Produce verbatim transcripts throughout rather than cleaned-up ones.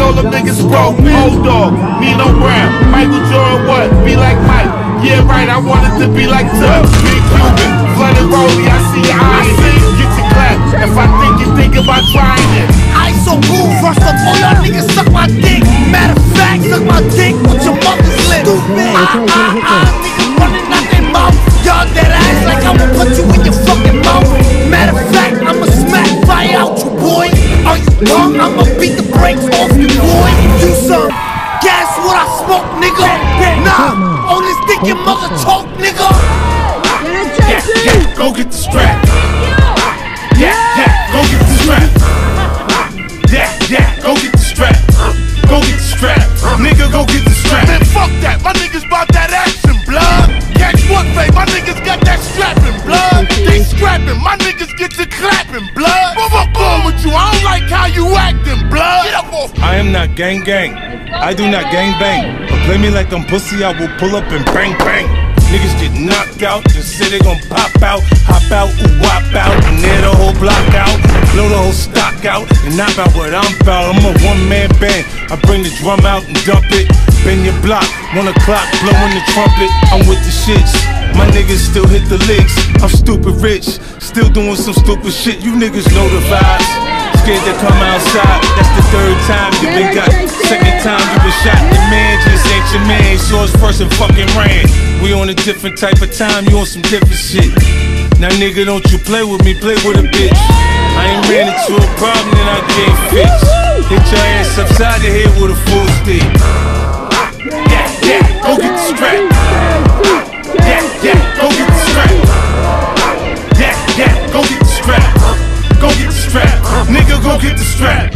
all them niggas broke. Old dog, Nino Brown, Michael Jordan, what? Be like Mike. Yeah, right, I wanted to be like Tuck. Big Cuban, flooded rollie, I see your eyes. Get your clap if I think you think about trying it. I so cool, first of all, y'all niggas suck my dick. Matter of fact, suck my dick with your mother's lip. Stupid. Ah, ah, ah, niggas running out their mouth. Y'all dead ass like I'ma put you in your fucking mouth. Matter of fact, I'ma smack fire out you, boy. Are you dumb? I'ma beat the brakes off you, boy. Do some gas what I smoke, nigga. Nah, only stick your mother choke, nigga. Yeah, yeah, go get the strap. Yeah, yeah, go get the strap. Yeah, yeah, go get the strap. Go get the strap. Nigga, go get the strap. Man, fuck that. My niggas bout that action, blood. Catch what, babe? My niggas got that strapping, blood. They scrapping. My niggas get to clapping, blood. Fuck on with you. I don't like how you acting, blood. Get up off. I am not gang gang. I do not gang bang. But play me like I'm pussy, I will pull up and bang bang. Niggas get knocked out, just say they gon' pop out, hop out, ooh, wop out, and tear the whole block out, blow the whole stock out, and knock out what I'm about. I'm a one-man band, I bring the drum out and dump it, bend your block, one o'clock, blowing the trumpet, I'm with the shits. My niggas still hit the licks, I'm stupid rich, still doing some stupid shit, you niggas know the vibes. Scared to come outside, that's the third time you been got. Second time you been shot, the man just ain't your man. Saw his first and fucking ran. We on a different type of time, you on some different shit. Now nigga, don't you play with me, play with a bitch. I ain't ran into a problem that I can't fix. Hit your ass upside the head with a full stick. Yeah, yeah, go get the strap. Yeah, yeah, go get the strap. Yeah, yeah, go get the strap. Go get the strap. Nigga, go get the strap.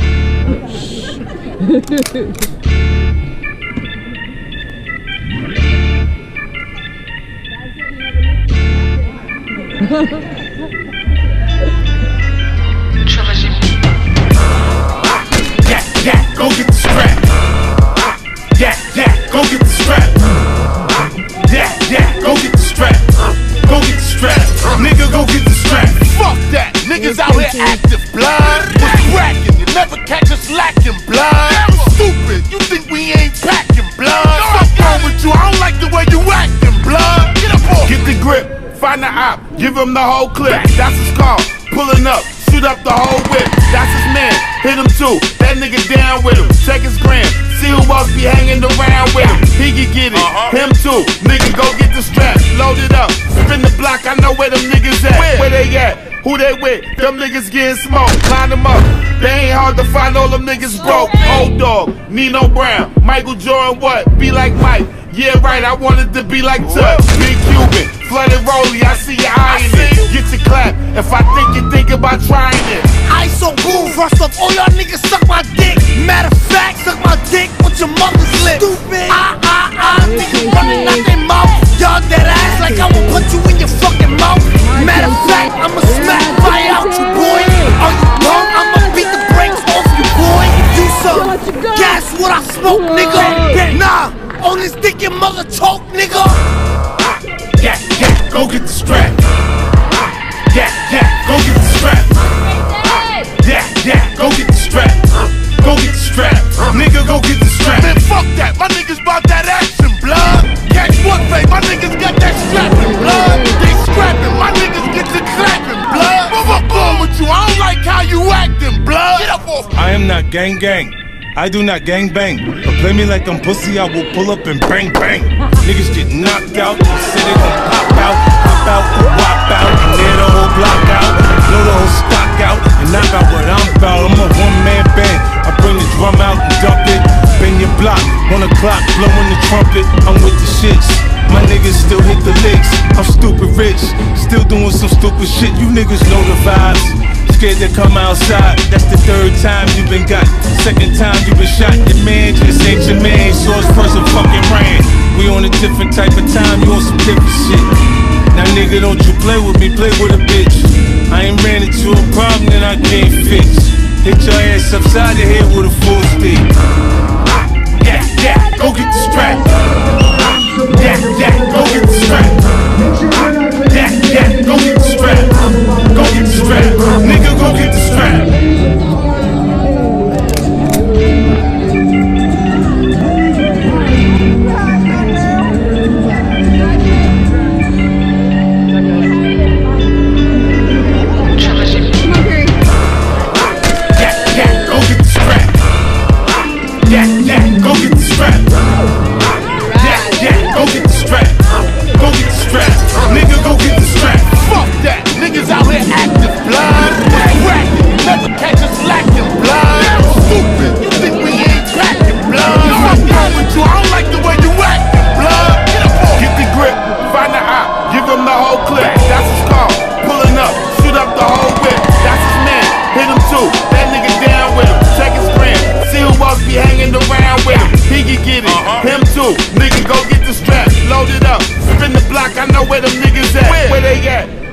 Yeah, yeah, go get the strap. Yeah, yeah, go get the strap. Yeah, yeah, go get the strap. Go get the strap. Nigga, go get the strap. Fuck that. Niggas out here active, blood. Was cracking, you never catch us lacking, blood. Stupid, you think we ain't packing, blood. Fuck wrong with you, I don't like the way you acting, blood. Get up off. Get the grip, find the op, give him the whole clip. That's his car, pulling up, shoot up the whole whip. That's his man, hit him too, that nigga down with him. Check his gram, see who else be hanging around with him. He can get it, him too, nigga go get the strap. Load it up, spin the block, I know where them niggas at. Where they at? Who they with? Them niggas getting smoked. Line them up. They ain't hard to find, all them niggas broke. Old dog, Nino Brown, Michael Jordan, what? Be like Mike. Yeah, right, I wanted to be like Tuck. Big Cuban, flooded rollie, I see your eye in it. Get your clap if I think you think about trying it. I so cool, first of all, y'all niggas suck my dick. Matter of fact, suck my dick with your mother's lip. Stupid. Ah, ah, ah, niggas running out their mouth. Y'all dead ass like I'ma put you in your fucking mouth. Matter of fact, I'ma smack fire out you, boy. Are you dumb? I'ma beat the brakes off you, boy. Do some gas what I smoke, nigga. Nah, only stick your mother choke, nigga. Yeah, yeah, go get the strap. Yeah, yeah, go get the strap. Yeah, yeah, go get the strap. Go get the strap. Nigga, go get the strap. Man, fuck that. My niggas bout that action, blood. Catch what, babe? My niggas got that strapping, blood. They scrapping. My niggas get to clapping, blood. Fuck on with you. I don't like how you acting, blood. Get up off. I am not gang gang. I do not gang bang. But play me like I'm pussy, I will pull up and bang bang. Niggas get knocked out, say they gon' pop out, hop out, ooh, wop out, and tear the whole block out, blow the whole stock out, and knock out what I'm about. I'm a one-man band, I bring the drum out and dump it, bend your block, one o'clock, blowing the trumpet, I'm with the shits. My niggas still hit the licks, I'm stupid rich, still doing some stupid shit, you niggas know the vibes. Scared to come outside, that's the third time you been got. Second time you been shot, your man just ain't your man. Saw his first and fucking ran. We on a different type of time, you on some different shit. Now nigga, don't you play with me, play with a bitch. I ain't ran into a problem that I can't fix. Hit your ass upside the head with a full stick. Yeah, yeah, go get the strap. Yeah, yeah, go get the strap. Yeah, yeah, go get the strap. Go get the strap. Nigga, go get the strap. strap. Yeah, yeah, go get the strap. Go get the strap. Nigga, go get the strap. Fuck that, niggas out here active, blood. Cracking, never catch us lacking, blood. Stupid, you think we ain't packing, blood. What's wrong with you? I don't like the way you acting, blood. Get up on. Get the grip, find the op, give him the whole clip. That's his call, pulling up, shoot up the whole whip. That's his man, hit him too, that nigga down with him. Check his gram, see who else be hanging around with him. He can get it, uh-huh. Him too, nigga go get the strap, load it up, spin the block, I know where them niggas at. Where, where they at?